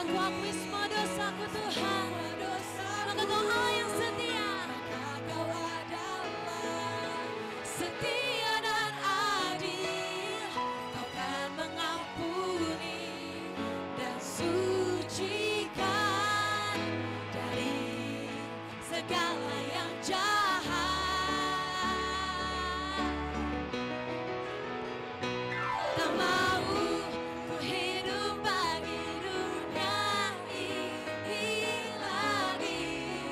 Ku akui semua dosaku Tuhan. Maka Kau Allah yang setia. Kau adalah setia dan adil. Kau kan mengampuni dan sucikan dari segala yang jahat. Tak mau ku hidup bagi dunia ini lagi.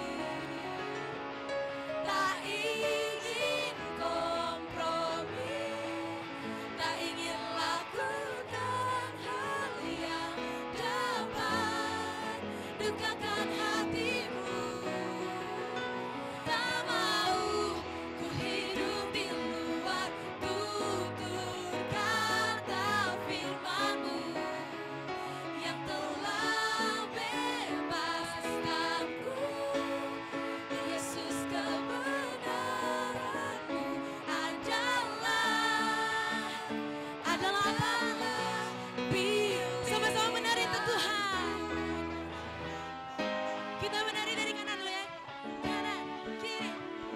Tak ingin kompromi, tak ingin lakukan hal yang dapat dukakan hatimu. Tak mau ku hidup di luar tutur kata firman-Mu yang telah bebaskanku. Yesus, kebenaran-Mu adalah Sama-sama menari untuk Tuhan. Kita menari dari kanan dulu ya. Kanan, kiri.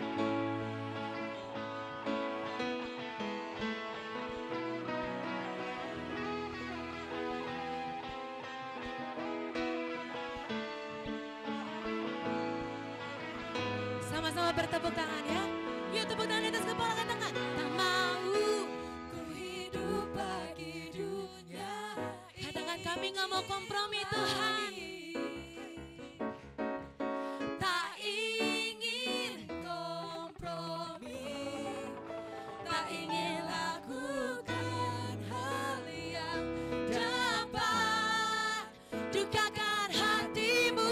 Sama-sama bertepuk tangan ya. Yuk tepuk tangan di atas kepala katakan. Tak mau. ku hidup bagi dunia Katakan kami gak mau kompromi Tuhan. tak ingin kompromi, tak ingin lakukan hal yang dapat dukakan hatimu.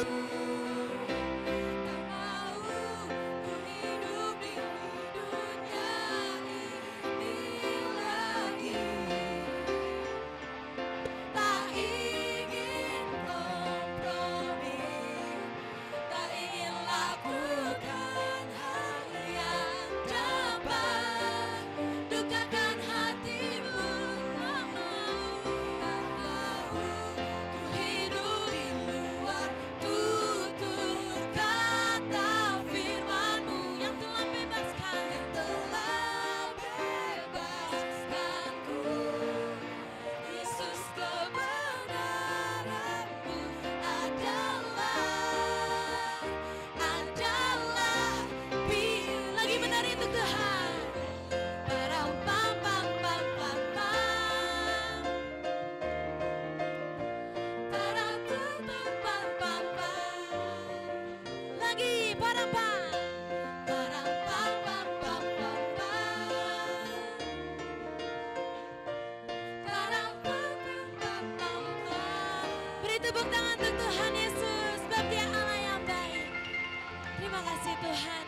Tak mau ku hidup di dunia ini lagi. Tak ingin kompromi, tak ingin lakukan hal yang dapat dukakan hatimu. Tak mau ku hidup di luar tutur kata firman-Mu yang telah bebaskanku. Yesus, kebenaran-Mu adalah Lagi menari untuk Tuhan. Param pam pam pam pam pam. Param pam pam pam pam pam. Lagi para pak. Param pam pam pam pam pam. Param pam pam pam pam pam. Beri tepuk tangan untuk Tuhan Yesus. Sebab Dia Allah yang baik. Terima kasih Tuhan.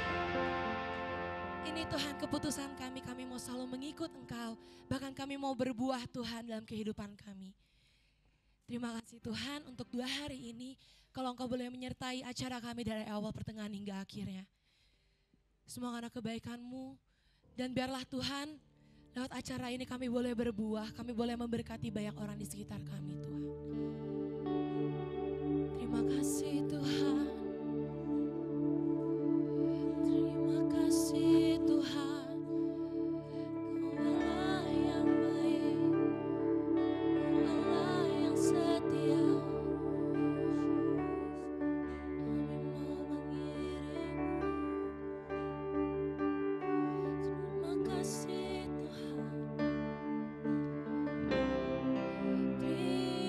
Ini Tuhan keputusan kami. Kami mau selalu mengikut Engkau. Bahkan kami mau berbuah Tuhan dalam kehidupan kami. Terima kasih Tuhan untuk 2 hari ini. Kalau Engkau boleh menyertai acara kami dari awal, pertengahan hingga akhirnya. Semua karena kebaikan-Mu. Dan biarlah Tuhan, lewat acara ini kami boleh berbuah. Kami boleh memberkati banyak orang di sekitar kami Tuhan. Terima kasih Tuhan. Terima kasih Tuhan. Kau Allah yang baik. Kau Allah yang setia. Kami mau mengiringmu. Terima kasih Tuhan. Terima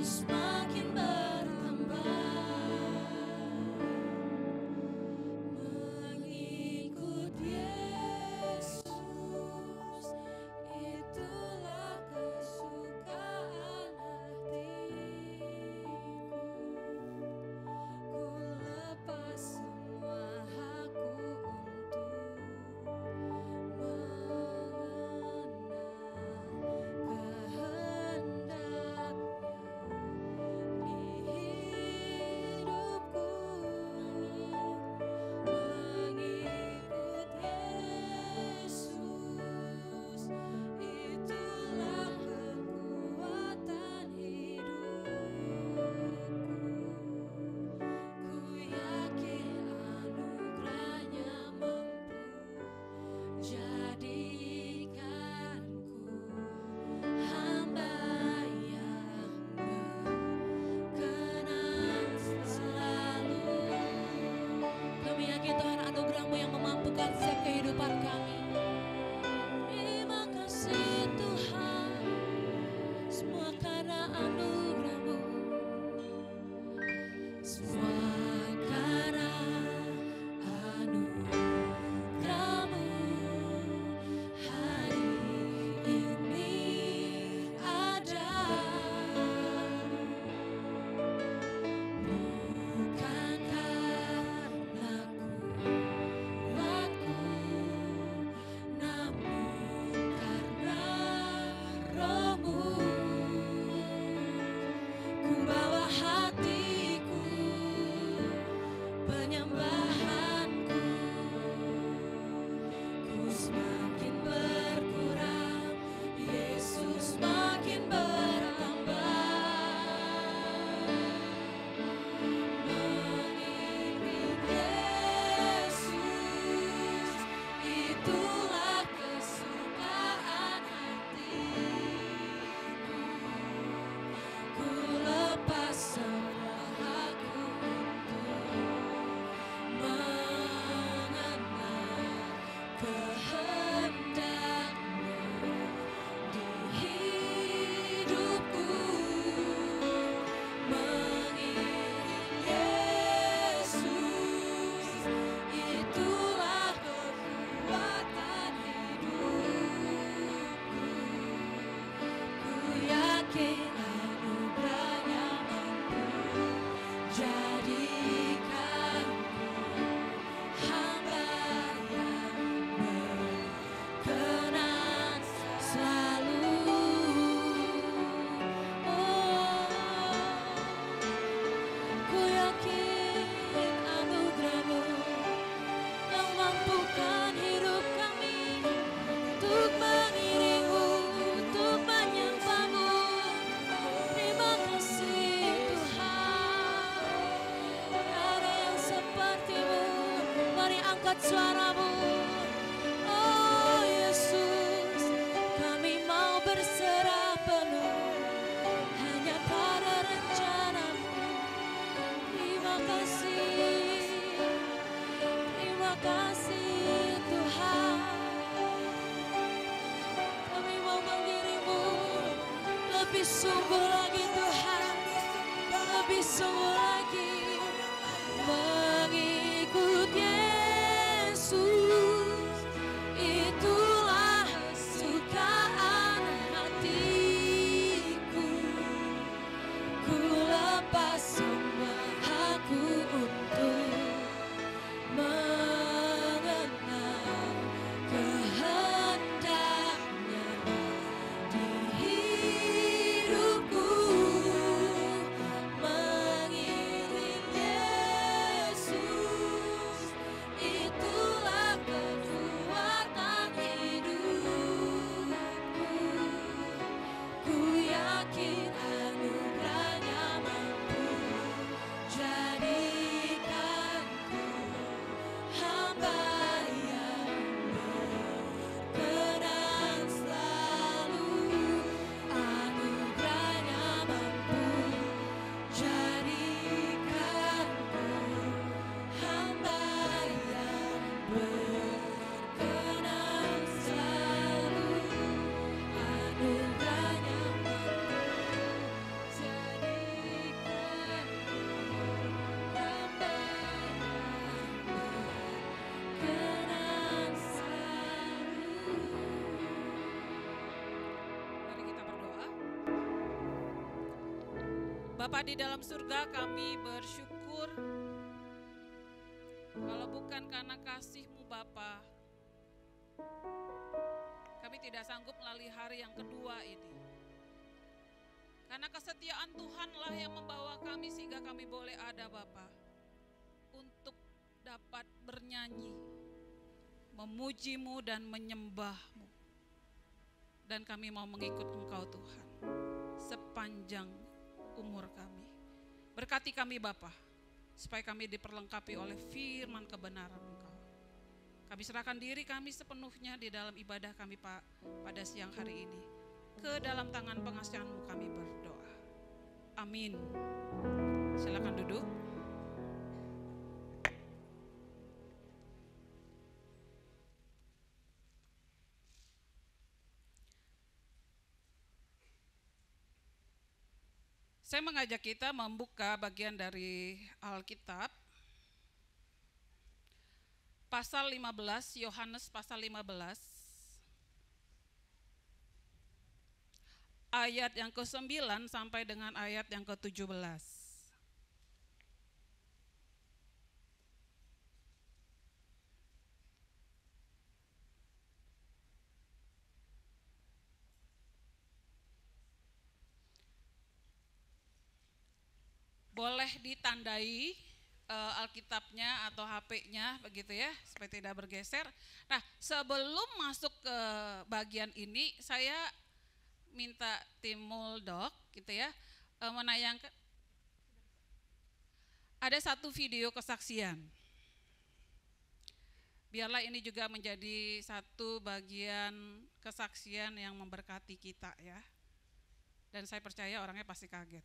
suaramu. Oh Yesus, kami mau berserah penuh hanya pada rencanamu. Terima kasih Tuhan. Kami mau mengirimu lebih sungguh lagi Tuhan, lebih sungguh lagi mengikut Yesus. Itulah sukaan hatiku, ku lepas semua aku untuk mengenal kehendaknya di hidupku. Mengiring Yesus, itulah kekuatan hidupku. Ku yakin anugerahnya mampu Bapa di dalam surga, kami bersyukur kalau bukan karena kasih-Mu Bapa, kami tidak sanggup melalui hari yang kedua ini. Karena kesetiaan Tuhanlah yang membawa kami sehingga kami boleh ada Bapa, untuk dapat bernyanyi, memuji-Mu dan menyembah-Mu. Dan kami mau mengikut Engkau Tuhan sepanjang umur kami. Berkati kami Bapa, supaya kami diperlengkapi oleh firman kebenaran Engkau. Kami serahkan diri kami sepenuhnya di dalam ibadah kami Pak pada siang hari ini. Ke dalam tangan pengasihan-Mu kami berdoa. Amin. Silakan duduk. Saya mengajak kita membuka bagian dari Alkitab, pasal 15, Yohanes pasal 15, ayat yang ke-9 sampai dengan ayat yang ke-17. Boleh ditandai Alkitabnya atau HP-nya begitu ya, supaya tidak bergeser. Nah, sebelum masuk ke bagian ini, saya minta tim Muldok gitu ya, menayangkan ada satu video kesaksian. Biarlah ini juga menjadi satu bagian kesaksian yang memberkati kita ya. Dan saya percaya orangnya pasti kaget.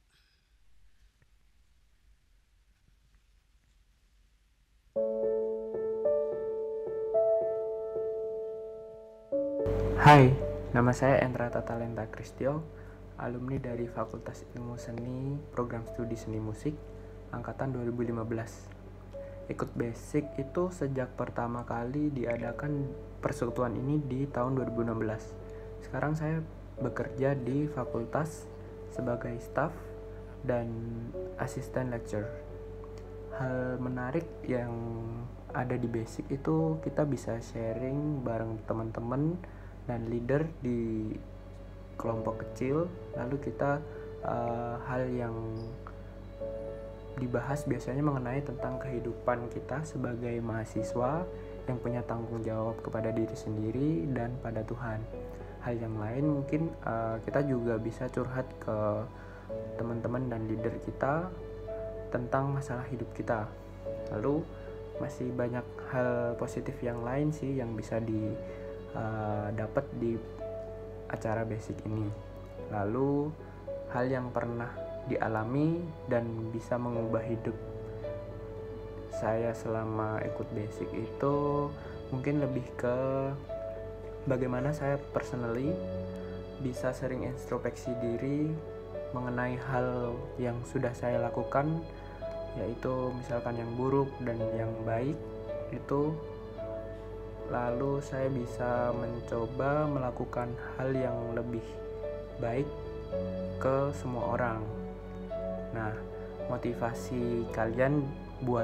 Hai, nama saya Endra Tatalenta Kristio, alumni dari Fakultas Ilmu Seni, Program Studi Seni Musik, Angkatan 2015. Ikut Basic itu sejak pertama kali diadakan persekutuan ini di tahun 2016. Sekarang saya bekerja di fakultas sebagai staff dan asisten lecturer. Hal menarik yang ada di Basic itu kita bisa sharing bareng teman-teman dan leader di kelompok kecil. Lalu kita hal yang dibahas biasanya mengenai tentang kehidupan kita sebagai mahasiswa yang punya tanggung jawab kepada diri sendiri dan pada Tuhan. Hal yang lain mungkin kita juga bisa curhat ke teman-teman dan leader kita tentang masalah hidup kita. Lalu masih banyak hal positif yang lain sih yang bisa dapat di acara Basic ini. Lalu hal yang pernah dialami dan bisa mengubah hidup saya selama ikut Basic itu mungkin lebih ke bagaimana saya personally bisa sering introspeksi diri mengenai hal yang sudah saya lakukan, yaitu misalkan yang buruk dan yang baik itu. Lalu saya bisa mencoba melakukan hal yang lebih baik ke semua orang. Nah, motivasi kalian buat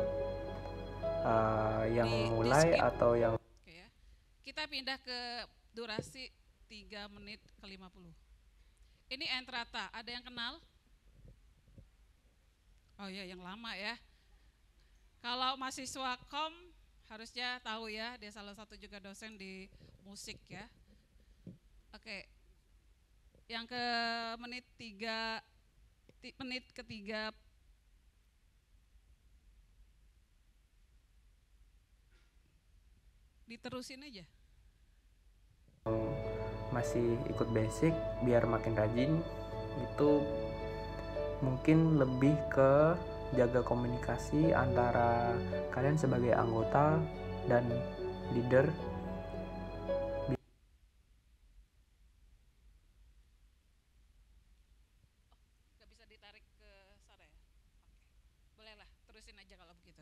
yang mulai atau yang Oke ya. Kita pindah ke durasi 3 menit ke 50. Ini Entrata, ada yang kenal? Oh ya, yang lama ya. Kalau mahasiswa kom harusnya tahu ya, dia salah satu juga dosen di musik ya. Oke. Yang ke menit ketiga diterusin aja. Masih ikut Basic biar makin rajin itu mungkin lebih ke jaga komunikasi antara kalian sebagai anggota dan leader. Gak bisa ditarik ke sana ya? Oke. Bolehlah, terusin aja kalau begitu.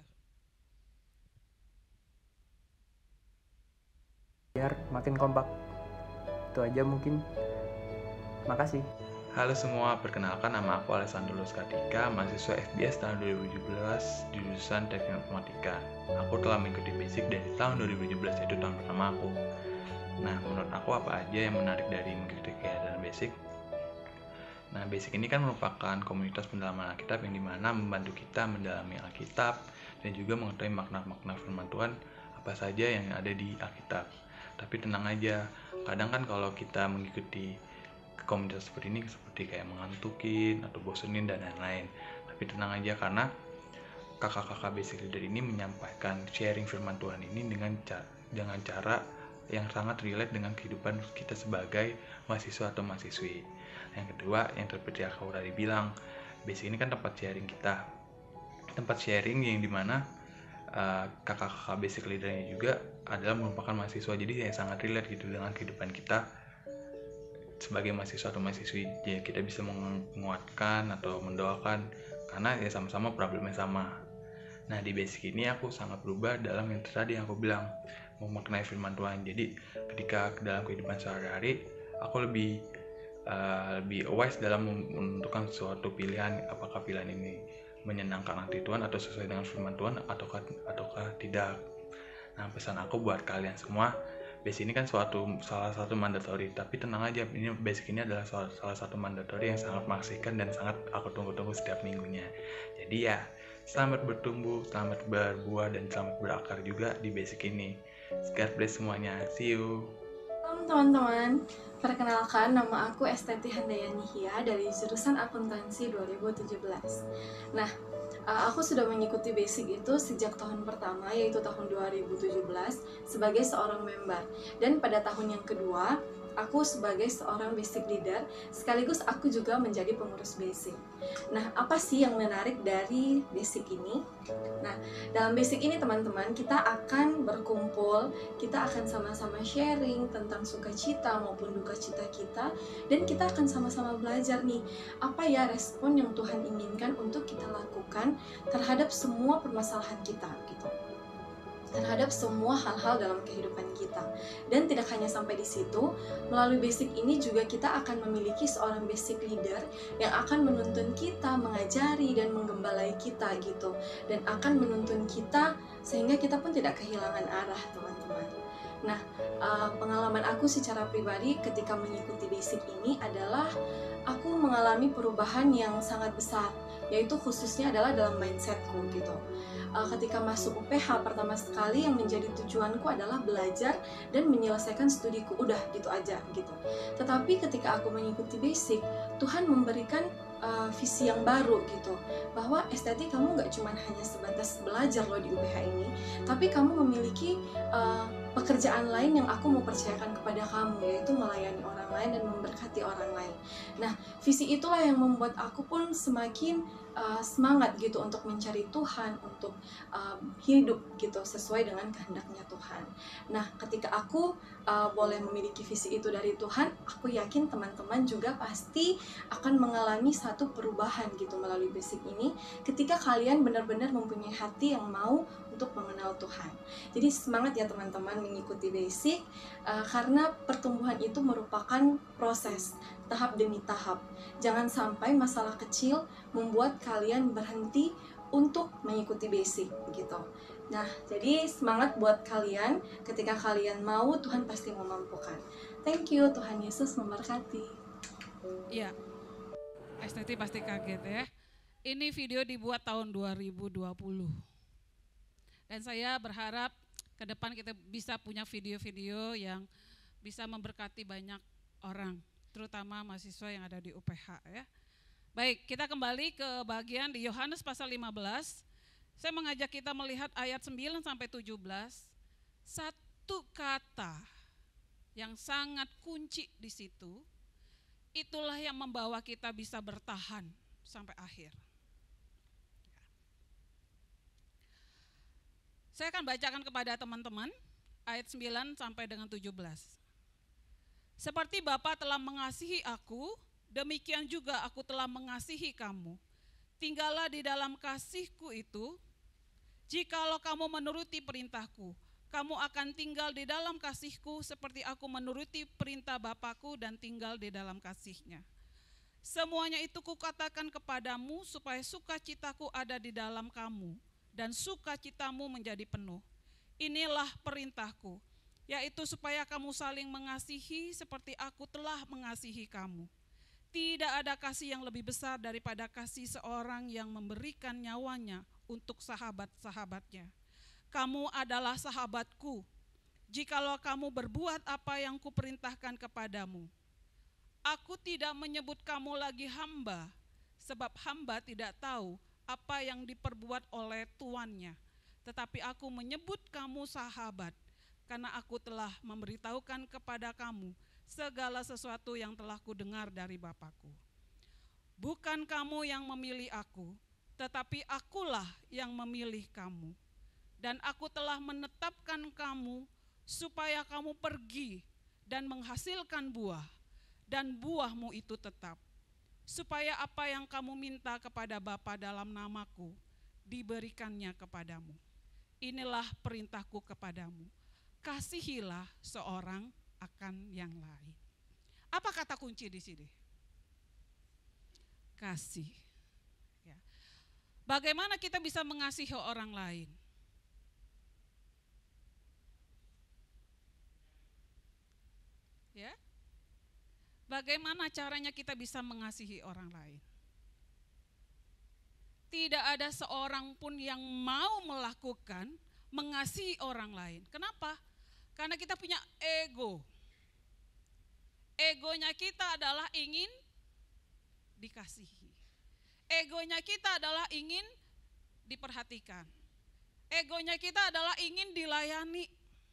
Biar makin kompak. Itu aja mungkin. Makasih. Halo semua, perkenalkan nama aku Alessandro Luskatika, mahasiswa FBS tahun 2017 di jurusan Teknik Informatika. Aku telah mengikuti basic dari tahun 2017, yaitu tahun pertama aku. Nah, menurut aku apa aja yang menarik dari mengikuti kegiatan basic? Nah, basic ini kan merupakan komunitas pendalaman Alkitab yang dimana membantu kita mendalami Alkitab dan juga mengetahui makna-makna firman Tuhan apa saja yang ada di Alkitab. Tapi tenang aja, kadang kan kalau kita mengikuti komunitas seperti ini seperti kayak mengantukin atau bosenin dan lain-lain. Tapi tenang aja karena kakak-kakak basic leader ini menyampaikan sharing firman Tuhan ini dengan cara yang sangat relate dengan kehidupan kita sebagai mahasiswa atau mahasiswi. Yang kedua, yang seperti aku tadi bilang, basic ini kan tempat sharing kita, tempat sharing yang dimana kakak-kakak basic leadernya juga adalah merupakan mahasiswa, jadi yang sangat relate gitu dengan kehidupan kita sebagai mahasiswa atau mahasiswi. Ya, kita bisa menguatkan atau mendoakan karena ya sama-sama problemnya sama. Nah, di basic ini aku sangat berubah dalam yang tadi yang aku bilang, memaknai firman Tuhan. Jadi ketika dalam kehidupan sehari-hari aku lebih wise dalam menentukan suatu pilihan, apakah pilihan ini menyenangkan hati Tuhan atau sesuai dengan firman Tuhan ataukah tidak. Nah, pesan aku buat kalian semua, basic ini kan salah satu mandatory, tapi tenang aja, ini basic ini adalah salah satu mandatory yang sangat mengasihkan dan sangat aku tunggu-tunggu setiap minggunya. Jadi ya, selamat bertumbuh, selamat berbuah, dan selamat berakar juga di basic ini. God bless semuanya, see you. Salam teman-teman, perkenalkan nama aku Esteti Handayani Hia dari jurusan Akuntansi 2017. Nah, aku sudah mengikuti basic itu sejak tahun pertama, yaitu tahun 2017 sebagai seorang member. Dan pada tahun yang kedua, aku sebagai seorang basic leader, sekaligus aku juga menjadi pengurus basic. Nah, apa sih yang menarik dari basic ini? Nah, dalam basic ini teman-teman, kita akan berkumpul, kita akan sama-sama sharing tentang sukacita maupun duka cita kita, dan kita akan sama-sama belajar nih, apa ya respon yang Tuhan inginkan untuk kita lakukan terhadap semua permasalahan kita gitu, terhadap semua hal-hal dalam kehidupan kita. Dan tidak hanya sampai di situ, melalui basic ini juga kita akan memiliki seorang basic leader yang akan menuntun kita, mengajari dan menggembalai kita gitu, dan akan menuntun kita sehingga kita pun tidak kehilangan arah, teman-teman. Nah, pengalaman aku secara pribadi ketika mengikuti basic ini adalah aku mengalami perubahan yang sangat besar, yaitu khususnya adalah dalam mindsetku gitu. Ketika masuk UPH pertama sekali yang menjadi tujuanku adalah belajar dan menyelesaikan studiku, udah gitu aja gitu. Tetapi ketika aku mengikuti basic, Tuhan memberikan visi yang baru gitu, bahwa Esteti kamu gak cuma hanya sebatas belajar loh di UPH ini, tapi kamu memiliki pekerjaan lain yang aku mau percayakan kepada kamu, yaitu melayani orang lain dan memberkati orang lain. Nah, visi itulah yang membuat aku pun semakin semangat gitu untuk mencari Tuhan, untuk hidup gitu sesuai dengan kehendaknya Tuhan. Nah, ketika aku boleh memiliki visi itu dari Tuhan, aku yakin teman-teman juga pasti akan mengalami satu perubahan gitu melalui basic ini, ketika kalian benar-benar mempunyai hati yang mau untuk mengenal Tuhan. Jadi semangat ya teman-teman mengikuti basic, karena pertumbuhan itu merupakan proses, tahap demi tahap. Jangan sampai masalah kecil membuat kalian berhenti untuk mengikuti basic gitu. Nah, jadi semangat buat kalian, ketika kalian mau, Tuhan pasti memampukan. Thank you, Tuhan Yesus memberkati. Iya, Esteti pasti kaget ya. Ini video dibuat tahun 2020. Dan saya berharap ke depan kita bisa punya video-video yang bisa memberkati banyak orang, terutama mahasiswa yang ada di UPH ya. Baik, kita kembali ke bagian di Yohanes pasal 15. Saya mengajak kita melihat ayat 9 sampai 17. Satu kata yang sangat kunci di situ, itulah yang membawa kita bisa bertahan sampai akhir. Saya akan bacakan kepada teman-teman ayat 9 sampai dengan 17. Seperti Bapa telah mengasihi aku, demikian juga aku telah mengasihi kamu. Tinggallah di dalam kasihku itu. Jikalau kamu menuruti perintahku, kamu akan tinggal di dalam kasihku seperti aku menuruti perintah Bapakku dan tinggal di dalam kasihnya. Semuanya itu kukatakan kepadamu supaya sukacitaku ada di dalam kamu dan sukacitamu menjadi penuh. Inilah perintahku, yaitu supaya kamu saling mengasihi seperti aku telah mengasihi kamu. Tidak ada kasih yang lebih besar daripada kasih seorang yang memberikan nyawanya untuk sahabat-sahabatnya. Kamu adalah sahabatku, jikalau kamu berbuat apa yang kuperintahkan kepadamu. Aku tidak menyebut kamu lagi hamba, sebab hamba tidak tahu apa yang diperbuat oleh tuannya. Tetapi aku menyebut kamu sahabat, karena aku telah memberitahukan kepada kamu segala sesuatu yang telah kudengar dari Bapa-Ku. Bukan kamu yang memilih aku, tetapi akulah yang memilih kamu. Dan aku telah menetapkan kamu supaya kamu pergi dan menghasilkan buah, dan buahmu itu tetap, supaya apa yang kamu minta kepada Bapa dalam namaku, diberikannya kepadamu. Inilah perintahku kepadamu, kasihilah seorang akan yang lain. Apa kata kunci di sini? Kasih. Ya. Bagaimana kita bisa mengasihi orang lain? Ya. Bagaimana caranya kita bisa mengasihi orang lain? Tidak ada seorang pun yang mau melakukan mengasihi orang lain. Kenapa? Karena kita punya ego. Egonya kita adalah ingin dikasihi. Egonya kita adalah ingin diperhatikan. Egonya kita adalah ingin dilayani.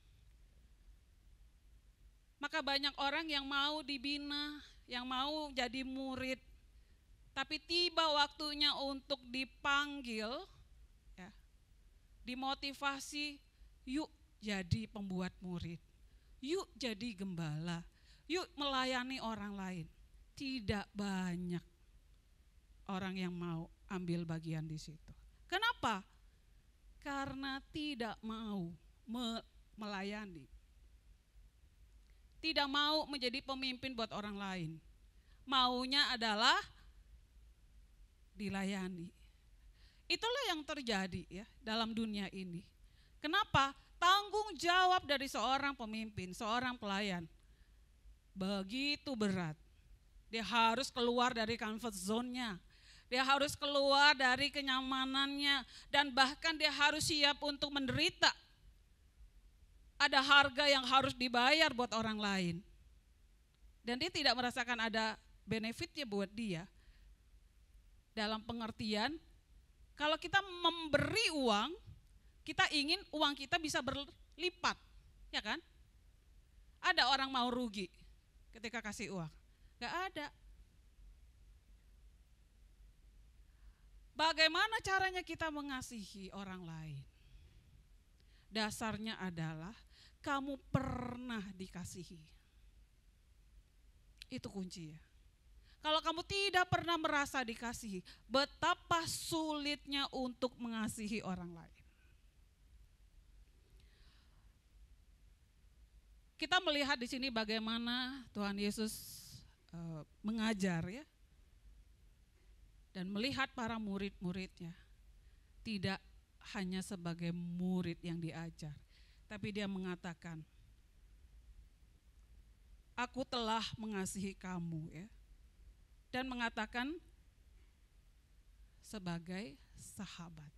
Maka banyak orang yang mau dibina, yang mau jadi murid, tapi tiba waktunya untuk dipanggil, ya, dimotivasi, yuk jadi pembuat murid, yuk jadi gembala, yuk melayani orang lain. Tidak banyak orang yang mau ambil bagian di situ. Kenapa? Karena tidak mau melayani. Tidak mau menjadi pemimpin buat orang lain. Maunya adalah dilayani. Itulah yang terjadi ya dalam dunia ini. Kenapa? Tanggung jawab dari seorang pemimpin, seorang pelayan begitu berat. Dia harus keluar dari comfort zone-nya. Dia harus keluar dari kenyamanannya dan bahkan dia harus siap untuk menderita. Ada harga yang harus dibayar buat orang lain. Dan dia tidak merasakan ada benefitnya buat dia. Dalam pengertian, kalau kita memberi uang, kita ingin uang kita bisa berlipat, ya kan? Ada orang mau rugi ketika kasih uang? Gak ada. Bagaimana caranya kita mengasihi orang lain? Dasarnya adalah kamu pernah dikasihi. Itu kunci ya. Kalau kamu tidak pernah merasa dikasihi, betapa sulitnya untuk mengasihi orang lain. Kita melihat di sini bagaimana Tuhan Yesus mengajar ya. Dan melihat para murid-muridnya tidak hanya sebagai murid yang diajar, tapi dia mengatakan, aku telah mengasihi kamu ya. Dan mengatakan sebagai sahabat.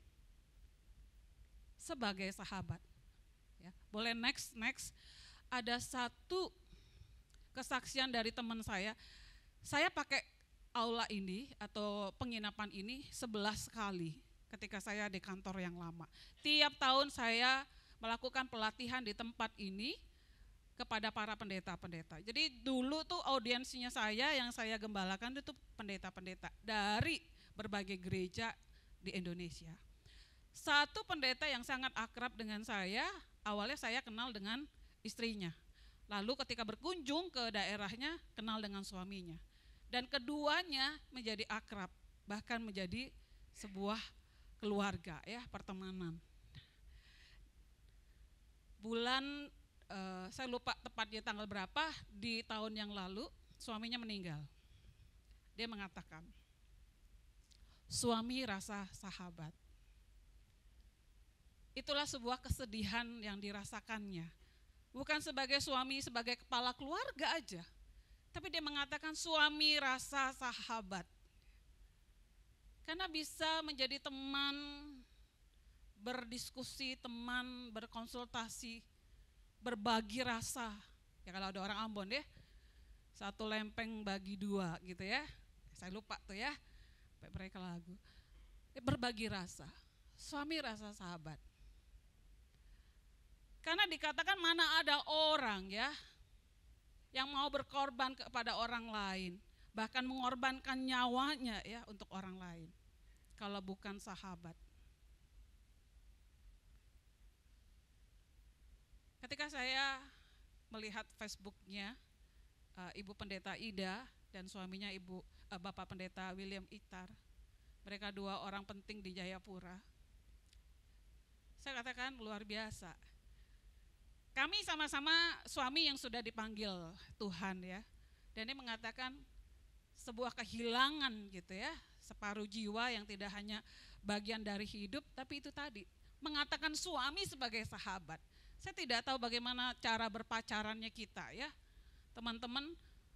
Sebagai sahabat. Ya, boleh next. Ada satu kesaksian dari teman saya. Saya pakai aula ini atau penginapan ini 11 kali ketika saya di kantor yang lama. Tiap tahun saya melakukan pelatihan di tempat ini kepada para pendeta-pendeta. Jadi dulu tuh audiensinya saya yang saya gembalakan itu pendeta-pendeta dari berbagai gereja di Indonesia. Satu pendeta yang sangat akrab dengan saya, awalnya saya kenal dengan istrinya. Lalu ketika berkunjung ke daerahnya, kenal dengan suaminya. Dan keduanya menjadi akrab, bahkan menjadi sebuah keluarga ya, pertemanan. Bulan saya lupa tepatnya tanggal berapa, di tahun yang lalu suaminya meninggal. Dia mengatakan, suami rasa sahabat. Itulah sebuah kesedihan yang dirasakannya. Bukan sebagai suami, sebagai kepala keluarga aja. Tapi dia mengatakan suami rasa sahabat. Karena bisa menjadi teman, berdiskusi, teman, berkonsultasi, berbagi rasa. Ya kalau ada orang Ambon ya, satu lempeng bagi dua gitu ya. Saya lupa tuh ya, mereka lagu. Berbagi rasa, suami rasa sahabat. Karena dikatakan mana ada orang ya yang mau berkorban kepada orang lain, bahkan mengorbankan nyawanya ya untuk orang lain, kalau bukan sahabat. Ketika saya melihat Facebooknya Ibu Pendeta Ida dan suaminya Bapak Pendeta William Itar, mereka dua orang penting di Jayapura, saya katakan luar biasa. Kami sama-sama suami yang sudah dipanggil Tuhan ya, dan dia mengatakan sebuah kehilangan gitu ya, separuh jiwa yang tidak hanya bagian dari hidup, tapi itu tadi, mengatakan suami sebagai sahabat. Saya tidak tahu bagaimana cara berpacarannya kita ya, teman-teman.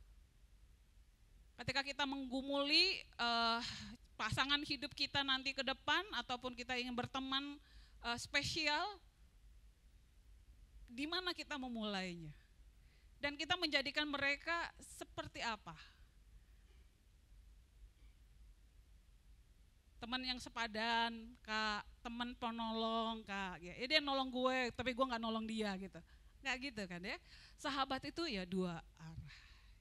Ketika kita menggumuli pasangan hidup kita nanti ke depan, ataupun kita ingin berteman spesial, di mana kita memulainya? Dan kita menjadikan mereka seperti apa? Teman yang sepadan, Kak, teman penolong, Kak. Ya, dia nolong gue, tapi gue nggak nolong dia gitu. Nggak gitu kan ya? Sahabat itu ya dua arah.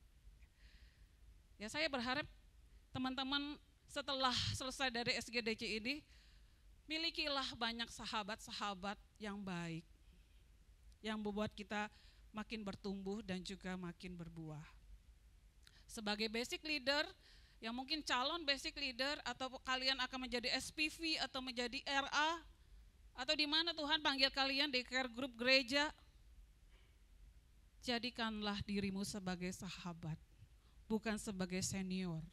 Ya saya berharap teman-teman setelah selesai dari SGDC ini, milikilah banyak sahabat-sahabat yang baik, yang membuat kita makin bertumbuh dan juga makin berbuah. Sebagai basic leader, yang mungkin calon basic leader, atau kalian akan menjadi SPV atau menjadi RA, atau di mana Tuhan panggil kalian di care group gereja, jadikanlah dirimu sebagai sahabat, bukan sebagai senior.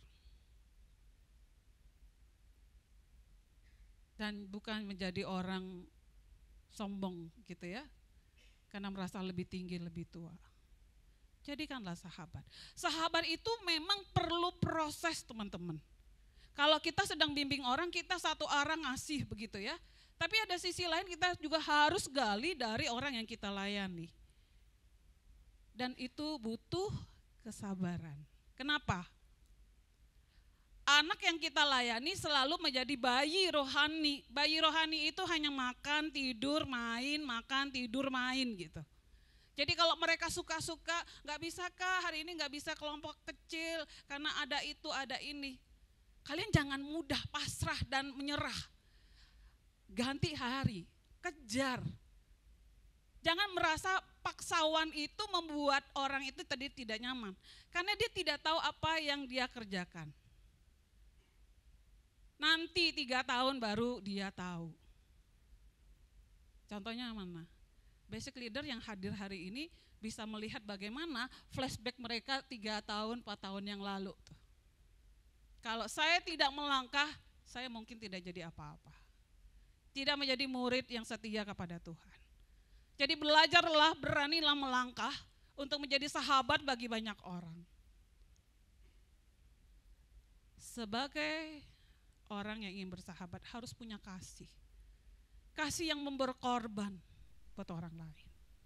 Dan bukan menjadi orang sombong gitu ya, karena merasa lebih tinggi, lebih tua. Jadikanlah sahabat. Sahabat itu memang perlu proses teman-teman. Kalau kita sedang bimbing orang, kita satu arah ngasih begitu ya. Tapi ada sisi lain kita juga harus gali dari orang yang kita layani. Dan itu butuh kesabaran. Kenapa? Anak yang kita layani selalu menjadi bayi rohani. Bayi rohani itu hanya makan, tidur, main, makan, tidur, main gitu. Jadi kalau mereka suka-suka, gak bisa kah hari ini gak bisa kelompok kecil karena ada itu, ada ini. Kalian jangan mudah pasrah dan menyerah. Ganti hari, kejar. Jangan merasa paksawan itu membuat orang itu tadi tidak nyaman. Karena dia tidak tahu apa yang dia kerjakan. Nanti 3 tahun baru dia tahu. Contohnya mana? Basic leader yang hadir hari ini bisa melihat bagaimana flashback mereka 3 tahun, 4 tahun yang lalu. Kalau saya tidak melangkah, saya mungkin tidak jadi apa-apa. Tidak menjadi murid yang setia kepada Tuhan. Jadi belajarlah, beranilah melangkah untuk menjadi sahabat bagi banyak orang. Sebagai orang yang ingin bersahabat harus punya kasih. Kasih yang berkorban buat orang lain.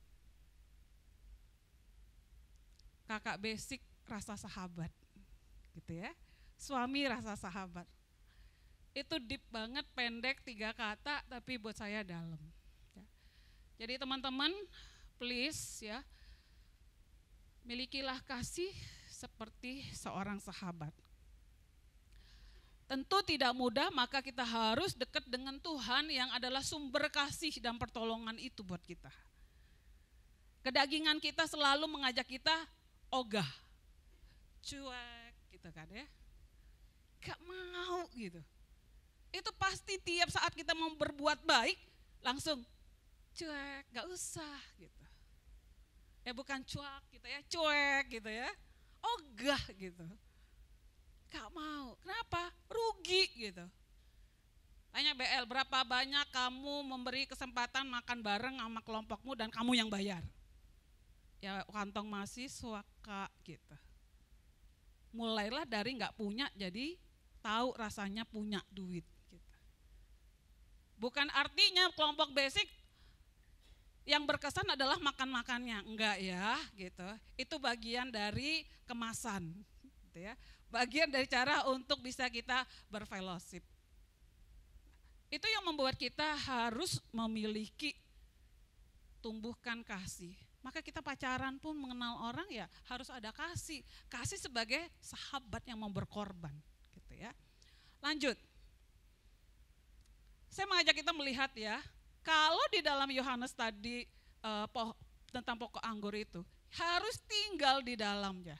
Kakak basic rasa sahabat gitu ya. Suami rasa sahabat. Itu deep banget, pendek 3 kata tapi buat saya dalam. Ya. Jadi teman-teman please ya, milikilah kasih seperti seorang sahabat. Tentu tidak mudah, maka kita harus dekat dengan Tuhan yang adalah sumber kasih dan pertolongan itu buat kita. Kedagingan kita selalu mengajak kita ogah, cuek gitu kan ya. Gak mau gitu. Itu pasti tiap saat kita mau berbuat baik, langsung cuek, gak usah gitu. Ya bukan cuek gitu ya, cuek gitu ya, ogah gitu. Gak mau. Kenapa? Rugi gitu. Tanya BL, berapa banyak kamu memberi kesempatan makan bareng sama kelompokmu dan kamu yang bayar? Ya kantong mahasiswa Kak gitu. Mulailah dari gak punya jadi tahu rasanya punya duit gitu. Bukan artinya kelompok basic yang berkesan adalah makan-makannya, enggak ya gitu. Itu bagian dari kemasan gitu ya. Bagian dari cara untuk bisa kita berfellowship. Itu yang membuat kita harus memiliki tumbuhkan kasih. Maka kita pacaran pun mengenal orang ya harus ada kasih. Kasih sebagai sahabat yang mau berkorban gitu ya. Lanjut. Saya mengajak kita melihat ya, kalau di dalam Yohanes tadi tentang pokok anggur itu harus tinggal di dalamnya.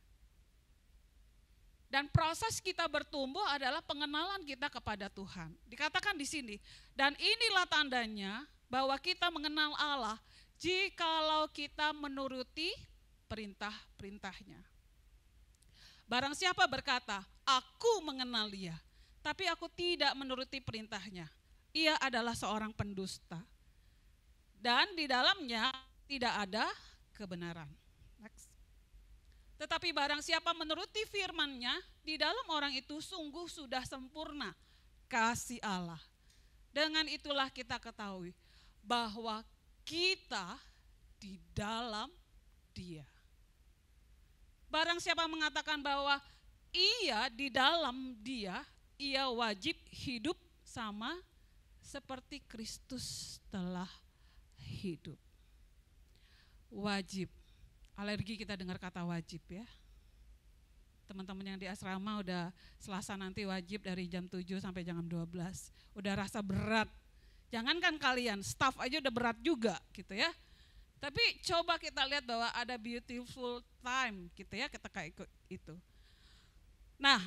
Dan proses kita bertumbuh adalah pengenalan kita kepada Tuhan. Dikatakan di sini, dan inilah tandanya bahwa kita mengenal Allah jikalau kita menuruti perintah-perintahnya. Barang siapa berkata, aku mengenal Dia, tapi aku tidak menuruti perintahnya, ia adalah seorang pendusta. Dan di dalamnya tidak ada kebenaran. Next. Tetapi barang siapa menuruti firman-Nya, di dalam orang itu sungguh sudah sempurna kasih Allah. Dengan itulah kita ketahui bahwa kita di dalam Dia. Barang siapa mengatakan bahwa ia di dalam Dia, ia wajib hidup sama seperti Kristus telah hidup. Wajib. Alergi kita dengar kata wajib ya. Teman-teman yang di asrama udah Selasa nanti wajib dari jam 7 sampai jam 12. Udah rasa berat. Jangankan kalian, staff aja udah berat juga gitu ya. Tapi coba kita lihat bahwa ada beautiful time gitu ya ketika ikut itu. Nah,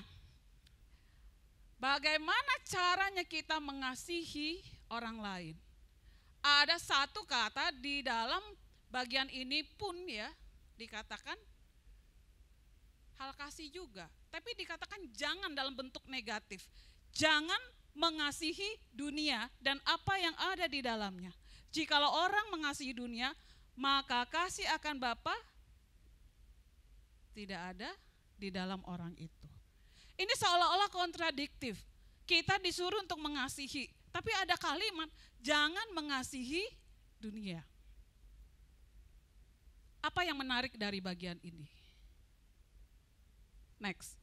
bagaimana caranya kita mengasihi orang lain? Ada satu kata di dalam bagian ini pun ya, dikatakan hal kasih juga, tapi dikatakan jangan dalam bentuk negatif. Jangan mengasihi dunia dan apa yang ada di dalamnya. Jikalau orang mengasihi dunia, maka kasih akan Bapa tidak ada di dalam orang itu. Ini seolah-olah kontradiktif. Kita disuruh untuk mengasihi, tapi ada kalimat jangan mengasihi dunia. Apa yang menarik dari bagian ini? Next.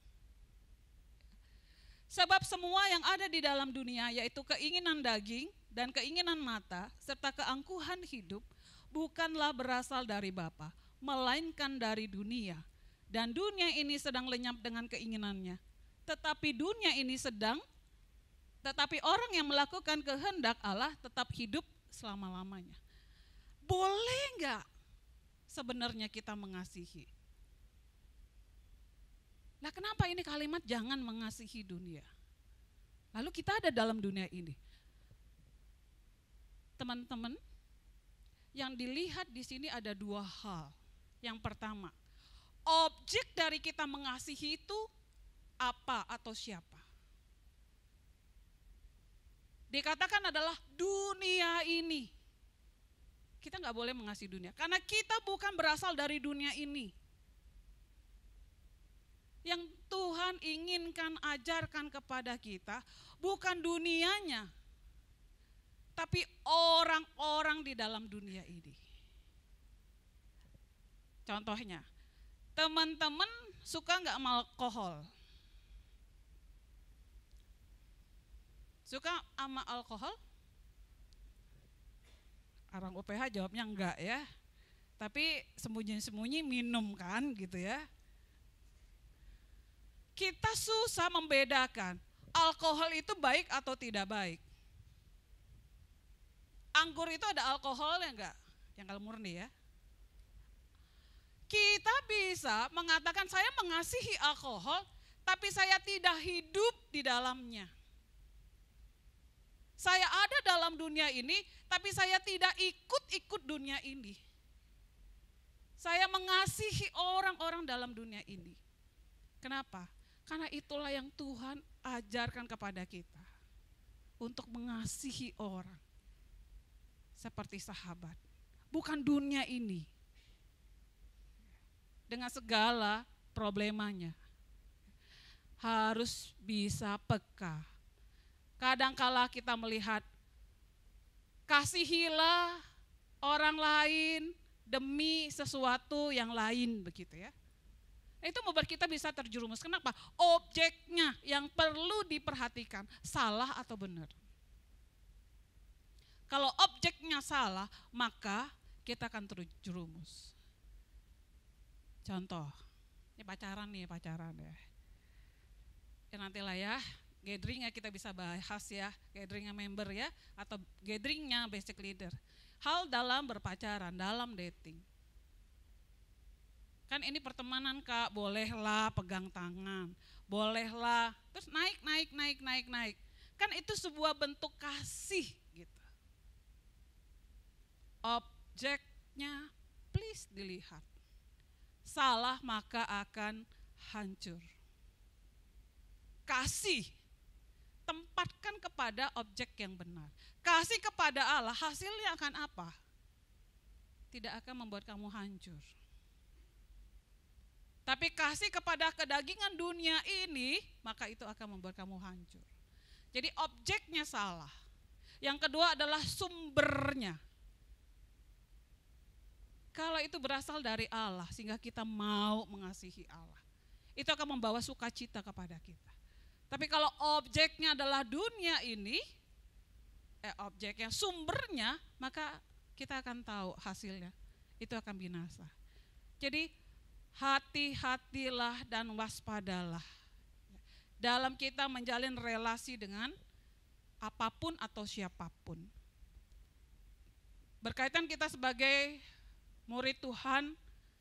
Sebab semua yang ada di dalam dunia, yaitu keinginan daging dan keinginan mata, serta keangkuhan hidup, bukanlah berasal dari Bapa, melainkan dari dunia. Dan dunia ini sedang lenyap dengan keinginannya. Tetapi orang yang melakukan kehendak Allah tetap hidup selama-lamanya. Boleh enggak sebenarnya kita mengasihi? Nah, kenapa ini kalimat jangan mengasihi dunia? Lalu kita ada dalam dunia ini. Teman-teman, yang dilihat di sini ada dua hal. Yang pertama, objek dari kita mengasihi itu apa atau siapa? Dikatakan adalah dunia ini. Kita nggak boleh mengasihi dunia, karena kita bukan berasal dari dunia ini. Yang Tuhan inginkan ajarkan kepada kita bukan dunianya, tapi orang-orang di dalam dunia ini. Contohnya, teman-teman suka nggak sama alkohol? Suka sama alkohol? Orang UPH jawabnya enggak ya, tapi sembunyi-sembunyi minum kan gitu ya. Kita susah membedakan alkohol itu baik atau tidak baik. Anggur itu ada alkoholnya enggak? Yang kalau murni ya. Kita bisa mengatakan saya mengasihi alkohol, tapi saya tidak hidup di dalamnya. Saya ada dalam dunia ini, tapi saya tidak ikut-ikut dunia ini. Saya mengasihi orang-orang dalam dunia ini. Kenapa? Karena itulah yang Tuhan ajarkan kepada kita. Untuk mengasihi orang. Seperti sahabat. Bukan dunia ini. Dengan segala problemanya. Harus bisa peka. Kadangkala kita melihat, kasihilah orang lain demi sesuatu yang lain begitu ya. Itu membuat kita bisa terjerumus. Kenapa? Objeknya yang perlu diperhatikan, salah atau benar. Kalau objeknya salah, maka kita akan terjerumus. Contoh, ini pacaran ya. Ya nantilah ya, gatheringnya kita bisa bahas ya, gatheringnya member ya, atau gatheringnya basic leader. Hal dalam berpacaran, dalam dating. Kan ini pertemanan Kak, bolehlah pegang tangan, bolehlah, terus naik. Kan itu sebuah bentuk kasih gitu. Objeknya please dilihat. Salah maka akan hancur. Kasih, tempatkan kepada objek yang benar. Kasih kepada Allah, hasilnya akan apa? Tidak akan membuat kamu hancur. Tapi kasih kepada kedagingan dunia ini, maka itu akan membuat kamu hancur. Jadi objeknya salah. Yang kedua adalah sumbernya. Kalau itu berasal dari Allah, sehingga kita mau mengasihi Allah. Itu akan membawa sukacita kepada kita. Tapi kalau objeknya adalah dunia ini, objek yang sumbernya, maka kita akan tahu hasilnya. Itu akan binasa. Jadi hati-hatilah dan waspadalah dalam kita menjalin relasi dengan apapun atau siapapun. Berkaitan kita sebagai murid Tuhan,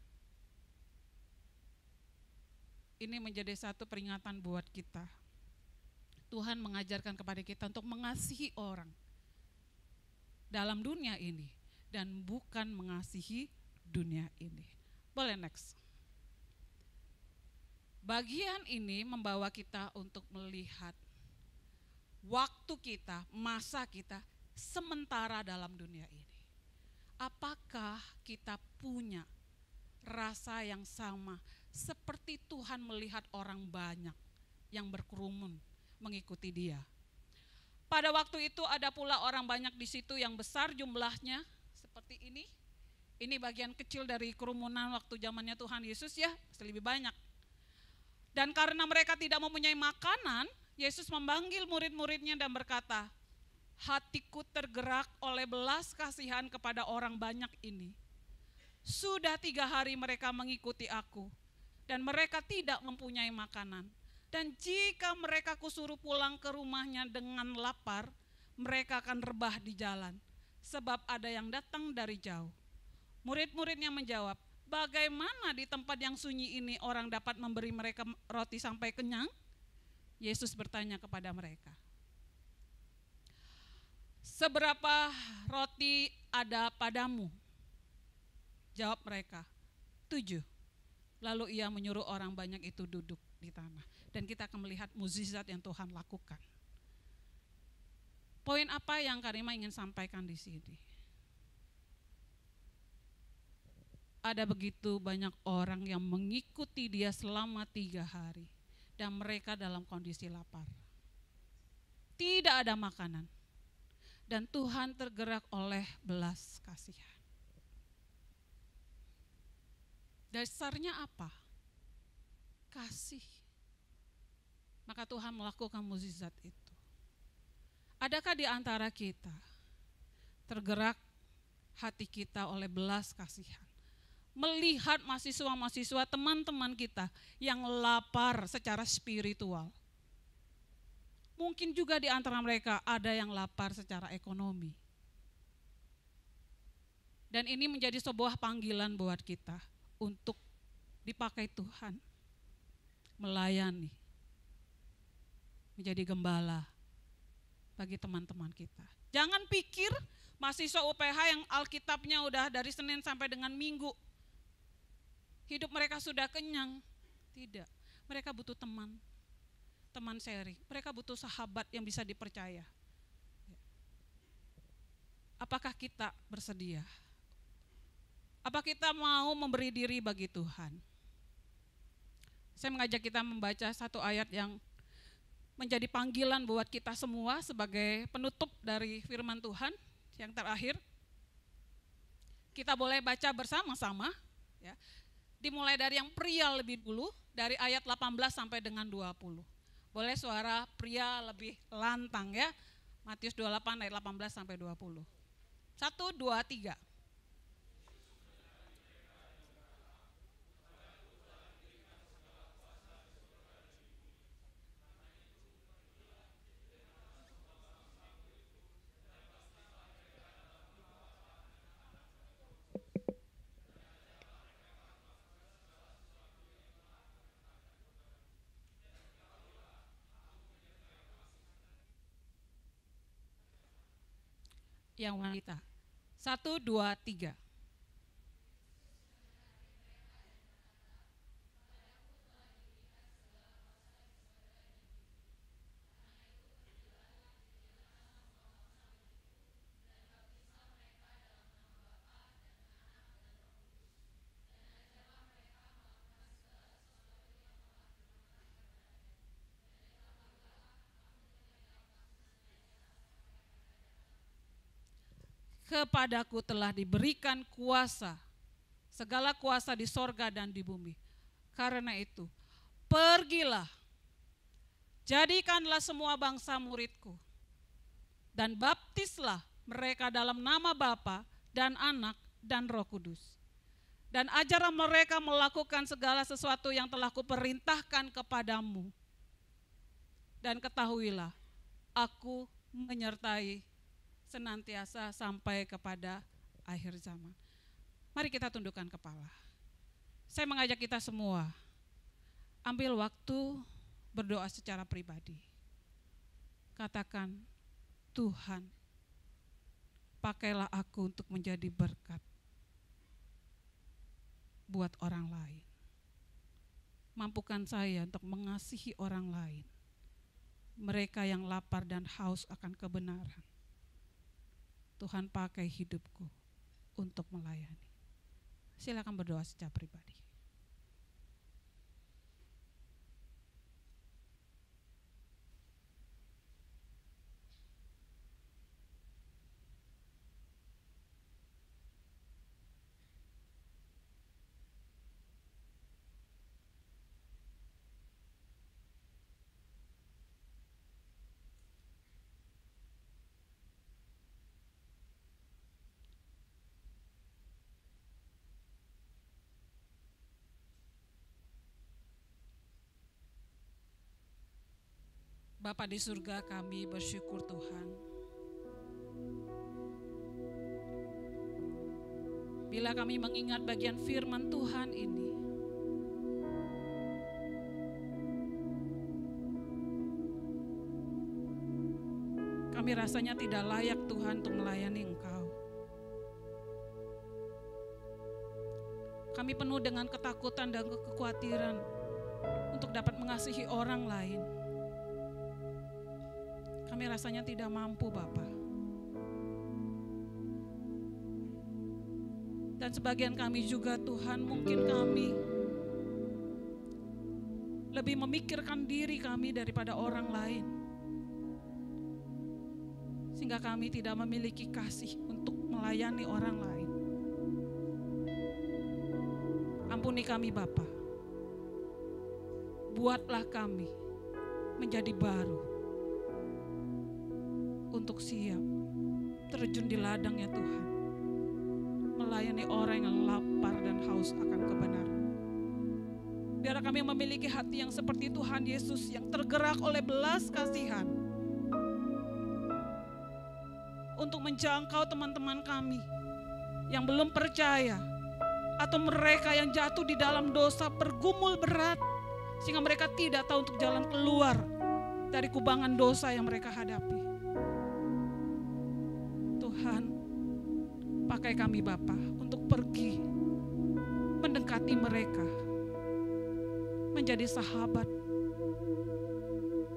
ini menjadi satu peringatan buat kita. Tuhan mengajarkan kepada kita untuk mengasihi orang dalam dunia ini dan bukan mengasihi dunia ini. Boleh next. Bagian ini membawa kita untuk melihat waktu kita, masa kita sementara dalam dunia ini. Apakah kita punya rasa yang sama seperti Tuhan melihat orang banyak yang berkerumun mengikuti Dia? Pada waktu itu ada pula orang banyak di situ yang besar jumlahnya seperti ini. Ini bagian kecil dari kerumunan waktu zamannya Tuhan Yesus ya, lebih banyak. Dan karena mereka tidak mempunyai makanan, Yesus memanggil murid-muridnya dan berkata, hatiku tergerak oleh belas kasihan kepada orang banyak ini. Sudah 3 hari mereka mengikuti aku, dan mereka tidak mempunyai makanan. Dan jika mereka kusuruh pulang ke rumahnya dengan lapar, mereka akan rebah di jalan, sebab ada yang datang dari jauh. Murid-muridnya menjawab, bagaimana di tempat yang sunyi ini orang dapat memberi mereka roti sampai kenyang? Yesus bertanya kepada mereka, seberapa roti ada padamu? Jawab mereka, 7. Lalu ia menyuruh orang banyak itu duduk di tanah. Dan kita akan melihat mukjizat yang Tuhan lakukan. Poin apa yang Karima ingin sampaikan di sini? Ada begitu banyak orang yang mengikuti Dia selama 3 hari. Dan mereka dalam kondisi lapar. Tidak ada makanan. Dan Tuhan tergerak oleh belas kasihan. Dasarnya apa? Kasih. Maka Tuhan melakukan mukjizat itu. Adakah di antara kita tergerak hati kita oleh belas kasihan? Melihat mahasiswa-mahasiswa teman-teman kita yang lapar secara spiritual. Mungkin juga di antara mereka ada yang lapar secara ekonomi. Dan ini menjadi sebuah panggilan buat kita untuk dipakai Tuhan, melayani, menjadi gembala bagi teman-teman kita. Jangan pikir mahasiswa UPH yang Alkitabnya udah dari Senin sampai dengan Minggu, hidup mereka sudah kenyang. Tidak, mereka butuh teman. teman sharing, mereka butuh sahabat yang bisa dipercaya. Apakah kita bersedia? Apa kita mau memberi diri bagi Tuhan? Saya mengajak kita membaca satu ayat yang menjadi panggilan buat kita semua sebagai penutup dari firman Tuhan yang terakhir. Kita boleh baca bersama-sama, ya. Dimulai dari yang pria lebih dulu, dari ayat 18 sampai dengan 20. Boleh suara pria lebih lantang ya. Matius 28 ayat 18 sampai 20. 1, 2, 3. Yang wanita. 1, 2, 3. Kepadaku telah diberikan kuasa, segala kuasa di sorga dan di bumi. Karena itu, pergilah, jadikanlah semua bangsa muridku, dan baptislah mereka dalam nama Bapa dan Anak dan Roh Kudus. Dan ajarlah mereka melakukan segala sesuatu yang telah kuperintahkan kepadamu. Dan ketahuilah, aku menyertai senantiasa sampai kepada akhir zaman. Mari kita tundukkan kepala. Saya mengajak kita semua, ambil waktu berdoa secara pribadi. Katakan, Tuhan, pakailah aku untuk menjadi berkat buat orang lain. Mampukan saya untuk mengasihi orang lain, mereka yang lapar dan haus akan kebenaran. Tuhan pakai hidupku untuk melayani. Silakan berdoa secara pribadi. Bapa di surga, kami bersyukur Tuhan. Bila kami mengingat bagian firman Tuhan ini, kami rasanya tidak layak Tuhan untuk melayani Engkau. Kami penuh dengan ketakutan dan kekhawatiran untuk dapat mengasihi orang lain. Kami rasanya tidak mampu, Bapa. Dan sebagian kami juga, Tuhan, mungkin kami lebih memikirkan diri kami daripada orang lain. Sehingga kami tidak memiliki kasih untuk melayani orang lain. Ampuni kami, Bapa. Buatlah kami menjadi baru, untuk siap terjun di ladangnya Tuhan, melayani orang yang lapar dan haus akan kebenaran. Biar kami memiliki hati yang seperti Tuhan Yesus, yang tergerak oleh belas kasihan untuk menjangkau teman-teman kami yang belum percaya, atau mereka yang jatuh di dalam dosa bergumul berat, sehingga mereka tidak tahu untuk jalan keluar dari kubangan dosa yang mereka hadapi. Tuhan, pakai kami Bapa untuk pergi mendekati mereka, menjadi sahabat,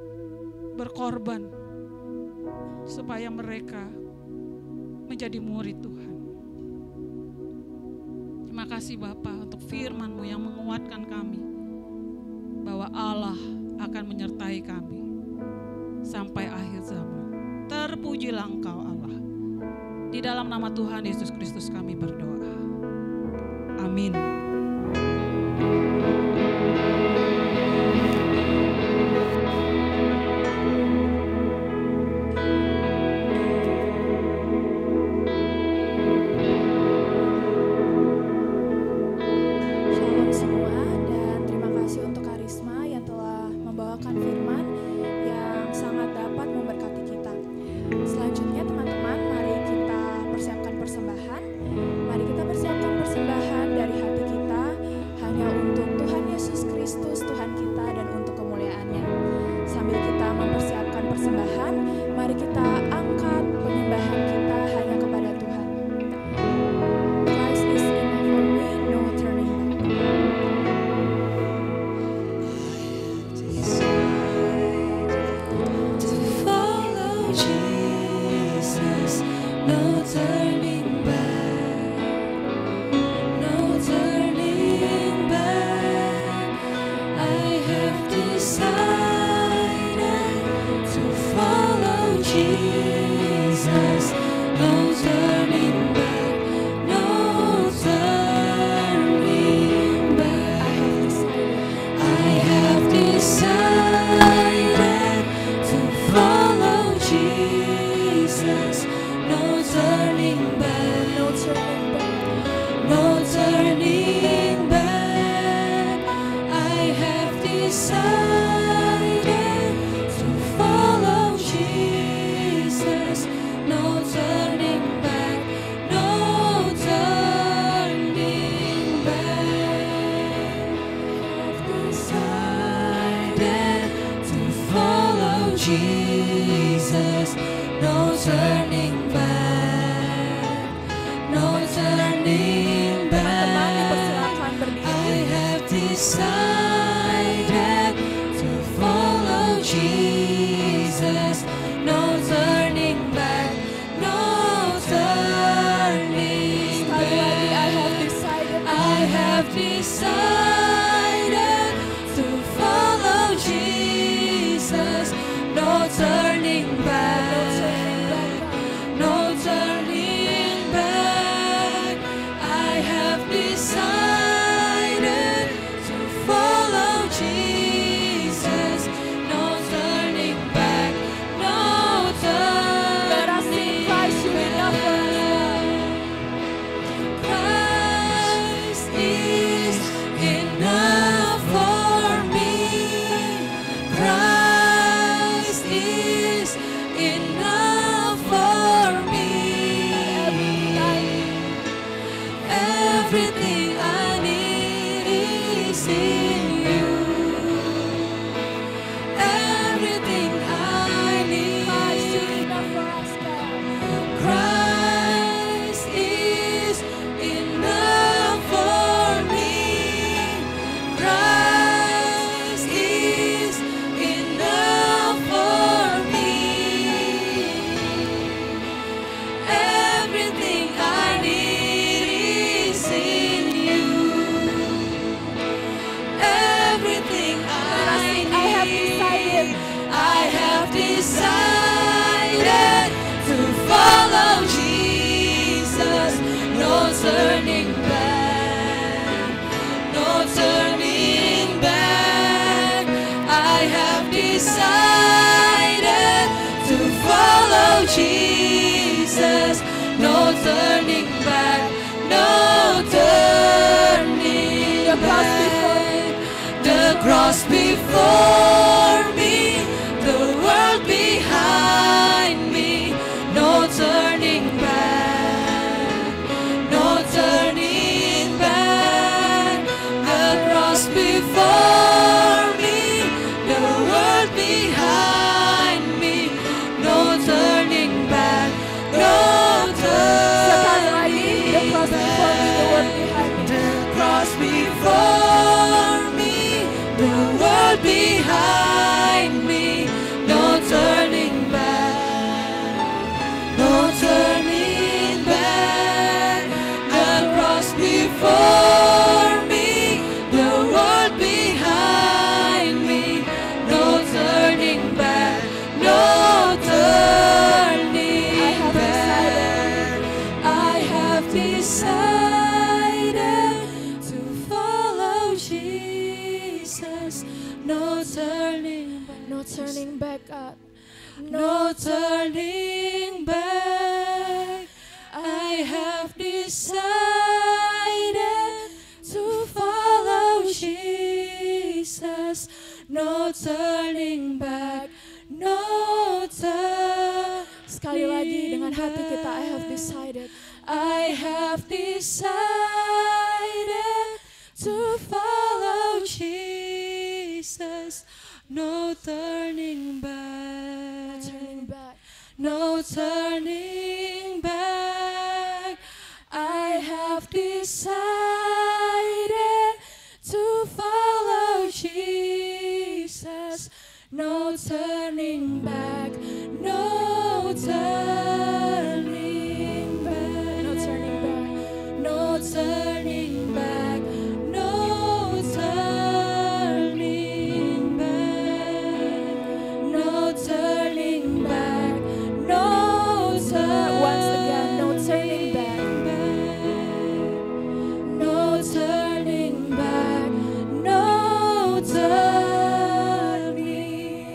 berkorban supaya mereka menjadi murid Tuhan. Terima kasih Bapa untuk firman-Mu yang menguatkan kami bahwa Allah akan menyertai kami sampai akhir zaman. Terpujilah Engkau Allah. Di dalam nama Tuhan Yesus Kristus kami berdoa. Amin. Shalom semua, dan terima kasih untuk Karisma yang telah membawakan firman yang sangat dapat memberkati kita. Selanjutnya teman-teman, mari kita persiapkan persembahan. Mari kita persiapkan persembahan dari hati kita hanya untuk Tuhan Yesus Kristus, Tuhan kita, dan untuk kemuliaan-Nya. Sambil kita mempersiapkan persembahan, mari kita angkat penyembahan kita hanya kepada Tuhan. Christ is enough for me, no turning back. To follow Jesus, no turning back, no turning back. I have decided to follow Jesus, no turning back, no turning back. I have decided to follow Jesus, no turning back, No turning back. no turning back. I have decided to follow Jesus, no turning back, no turning back. I've decided to follow Jesus, no turning back, no turning Teman-teman back. dipersilakan I berdiri. have decided to follow Jesus, no turning back, no turning Sekali lagi, I have back. decided. I have decided to follow Jesus, no turning back, no turning back. I have decided to follow Jesus, no turning back, no Let us sing turning Christ, you enough for us. Christ is enough for me. Christ is enough for me. Everything I need is in you. Everything I need. Christ, you enough for us, God. Christ is enough for me. Christ is enough for me. Everything I need is in you. Everything I need. I have decided to follow Jesus, no turning back, no turning back. I have decided to follow Jesus, no turning back, no turning back. The cross before me, the world behind me, no turning back, no turning back. The cross before me, the world behind me, no turning back, no Sekali lagi, the turning cross before me, the world behind me. The cross before me, the world behind turning back. I have decided to follow Jesus. No turning back, no turning. Sekali lagi dengan hati kita, I have decided. I have decided to follow Jesus. No turning back. Turning back. No turning back. I have decided to follow Jesus. No turning back. No turning back. No turning back. No turning back. No turning back. No turning back. No turning Once again, no turning back. No turning back. No turning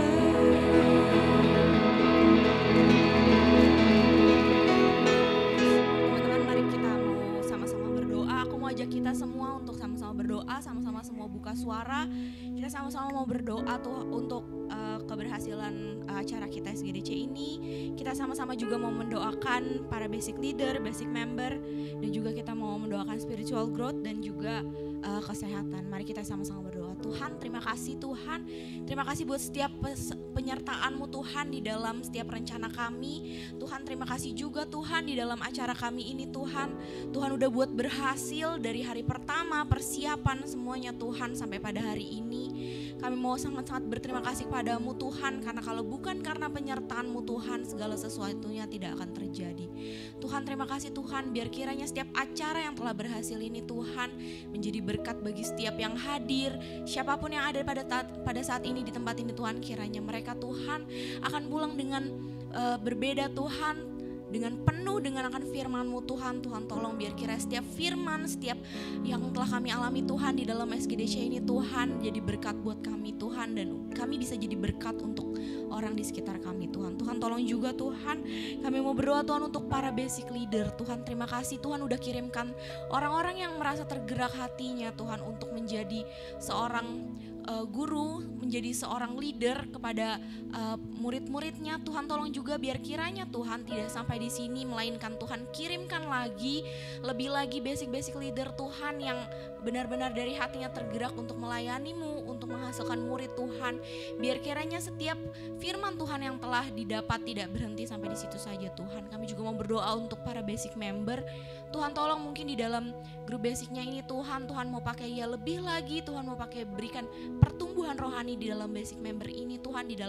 Teman-teman, mari kita mau sama-sama berdoa. Aku mau ajak kita semua untuk sama-sama berdoa, sama-sama semua buka suara. Kita sama-sama mau berdoa tuh untuk keberhasilan acara kita SGDC ini. Kita sama-sama juga mau mendoakan para basic leader, basic member, dan juga kita mau mendoakan spiritual growth dan juga kesehatan. Mari kita sama-sama berdoa. Tuhan, terima kasih Tuhan. Terima kasih buat setiap penyertaan-Mu Tuhan di dalam setiap rencana kami. Tuhan, terima kasih juga Tuhan di dalam acara kami ini Tuhan. Tuhan udah buat berhasil dari hari pertama, persiapan semuanya Tuhan sampai pada hari ini. Kami mau sangat-sangat berterima kasih padamu Tuhan, karena kalau bukan karena penyertaan-Mu Tuhan, segala sesuatunya tidak akan terjadi. Tuhan, terima kasih Tuhan, biar kiranya setiap acara yang telah berhasil ini Tuhan menjadi berkat bagi setiap yang hadir, siapapun yang ada pada saat ini di tempat ini Tuhan, kiranya mereka Tuhan akan pulang dengan berbeda Tuhan, dengan penuh dengan akan firman-Mu Tuhan. Tuhan tolong biar kira setiap firman, setiap yang telah kami alami Tuhan di dalam SGDC ini Tuhan jadi berkat buat kami Tuhan, dan kami bisa jadi berkat untuk orang di sekitar kami Tuhan. Tuhan tolong juga Tuhan, kami mau berdoa Tuhan untuk para basic leader Tuhan. Terima kasih Tuhan udah kirimkan orang-orang yang merasa tergerak hatinya Tuhan untuk menjadi seorang guru, menjadi seorang leader kepada murid-muridnya. Tuhan tolong juga biar kiranya Tuhan tidak sampai di sini, melainkan Tuhan kirimkan lagi, lebih lagi basic leader Tuhan yang benar-benar dari hatinya tergerak untuk melayani-Mu, untuk menghasilkan murid Tuhan. Biar kiranya setiap firman Tuhan yang telah didapat tidak berhenti sampai di situ saja Tuhan. Kami juga mau berdoa untuk para basic member. Tuhan tolong mungkin di dalam grup basicnya ini Tuhan mau pakai ya lebih lagi, Tuhan mau pakai berikan pertumbuhan rohani di dalam basic member ini Tuhan, di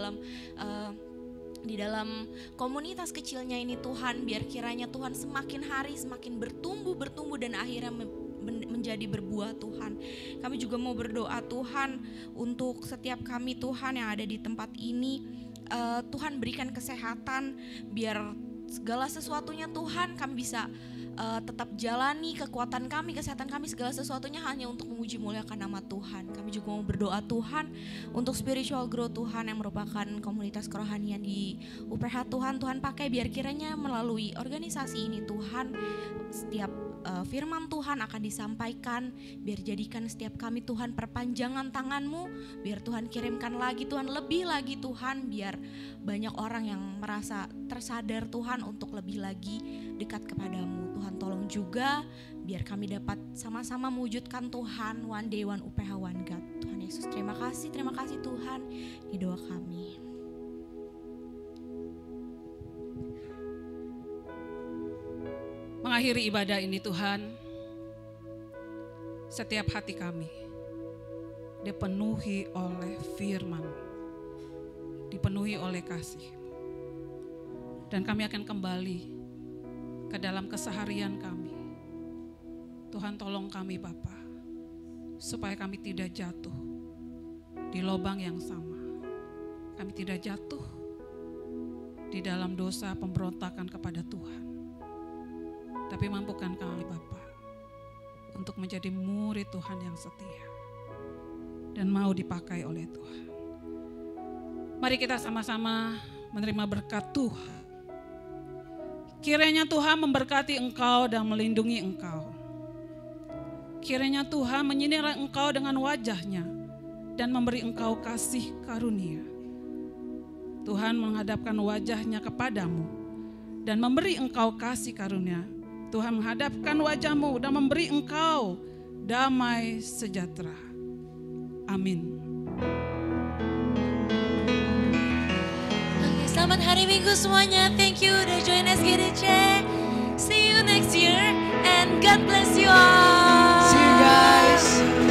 dalam komunitas kecilnya ini Tuhan, biar kiranya Tuhan semakin hari semakin bertumbuh dan akhirnya menjadi berbuah Tuhan. Kami juga mau berdoa Tuhan untuk setiap kami Tuhan yang ada di tempat ini, Tuhan berikan kesehatan, biar segala sesuatunya Tuhan kami bisa tetap jalani kekuatan kami, kesehatan kami, segala sesuatunya hanya untuk memuji muliakan nama Tuhan. Kami juga mau berdoa Tuhan untuk spiritual growth Tuhan yang merupakan komunitas kerohanian di UPH Tuhan pakai biar kiranya melalui organisasi ini Tuhan setiap firman Tuhan akan disampaikan, biar jadikan setiap kami Tuhan perpanjangan tangan-Mu, biar Tuhan kirimkan lagi Tuhan, lebih lagi Tuhan, biar banyak orang yang merasa tersadar Tuhan untuk lebih lagi dekat kepadamu. Tuhan tolong juga biar kami dapat sama-sama mewujudkan Tuhan One Day One UPH One God. Tuhan Yesus, terima kasih Tuhan, di doa kami. Mengakhiri ibadah ini Tuhan, setiap hati kami dipenuhi oleh firman, dipenuhi oleh kasih. Dan kami akan kembali ke dalam keseharian kami. Tuhan tolong kami Bapa, supaya kami tidak jatuh di lubang yang sama. Kami tidak jatuh di dalam dosa pemberontakan kepada Tuhan. Tapi mampukan kami Bapa untuk menjadi murid Tuhan yang setia dan mau dipakai oleh Tuhan. Mari kita sama-sama menerima berkat Tuhan. Kiranya Tuhan memberkati engkau dan melindungi engkau. Kiranya Tuhan menyinari engkau dengan wajah-Nya dan memberi engkau kasih karunia. Tuhan menghadapkan wajah-Nya kepadamu dan memberi engkau kasih karunia. Tuhan menghadapkan wajah-Mu dan memberi engkau damai sejahtera. Amin. Oke, selamat hari Minggu semuanya. Thank you udah join SGDC. See you next year and God bless you all. See you guys.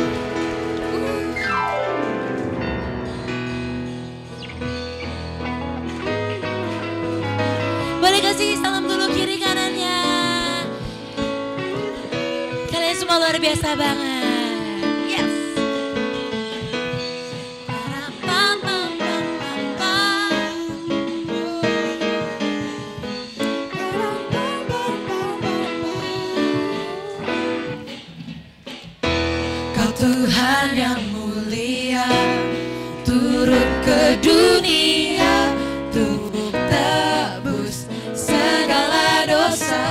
Boleh kasih salam dulu kiri kanannya. Kalian semua luar biasa banget. Yes. Kau Tuhan yang mulia, turun ke dunia untuk tebus segala dosa.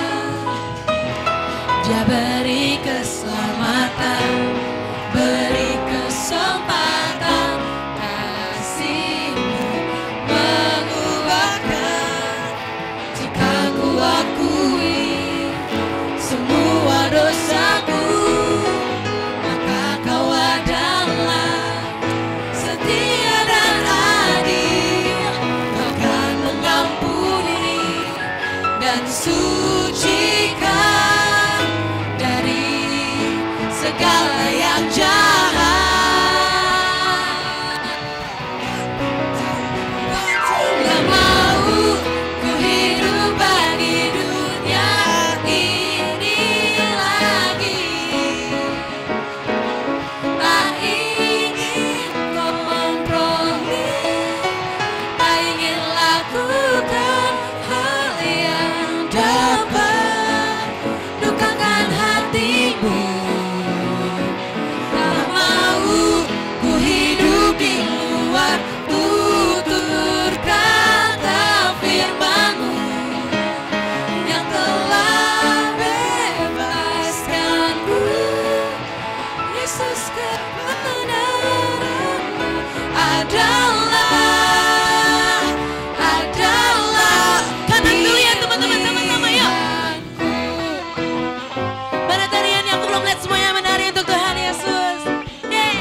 Dia beri keselamatan, beri kesempatan, kasih-Mu mengubahkan. Jika ku akui semua dosaku, maka Kau adalah setia dan adil. Kau akan mengampuni dan sucikan dari segala yang jahat. Tak mau ku hidup bagi dunia ini lagi. Tak ingin kompromi, tak ingin lakukan hal yang dapat dukakan hatimu. Tak mau ku hidup di luar tutur kata firman-Mu yang telah bebaskanku. Yesus, kebenaran-Mu adalah Kanan dulu ya teman-teman, sama-sama yuk. Mana tarian yang belum lihat semuanya menari untuk Tuhan Yesus. Yeay.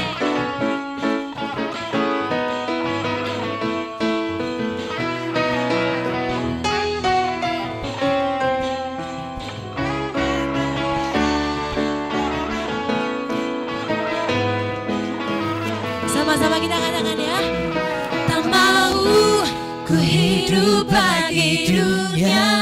Sama-sama kita katakan ya. Tak mau ku hidup bagi dunia